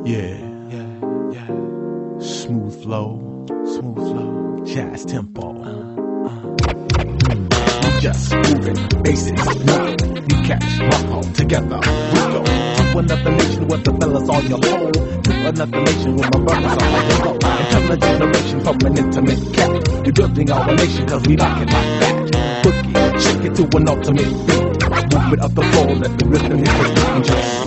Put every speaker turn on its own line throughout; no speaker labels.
Yeah, smooth flow, jazz tempo. Just moving, basics, one. You catch, rock on, together, we go. To another nation with the fellas on your low. To another nation with my brothers on the low. Another generation from an intimate cat. We're building our nation cause we like it like that. Boogie, shake it to an ultimate beat. Movement of the floor, let the rhythm hit the beat and just.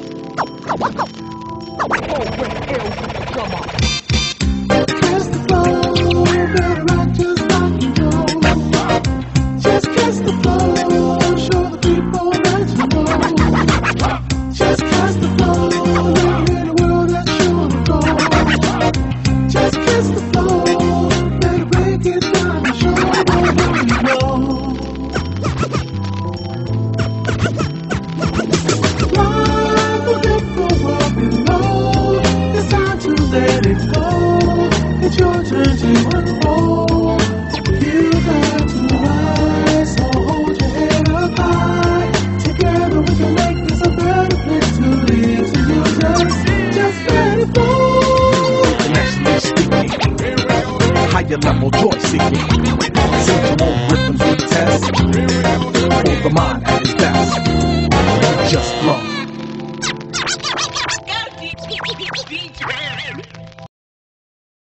Catch the flow, better rock just like you know. Just catch the flow, show the people that you know. Just catch the flow, let me hear the world that you wanna go. Just catch the flow, better break it down and show what you know. Why forget the world below? It's time to let it go. It's your turn to unfold. You got to rise, so hold your head up high. Together we can make this a better place to live. So you just let it go.
Internationally speaking, higher level joy seeking. Sing your own rhythms we test. Hold the mind at its best. Just flow.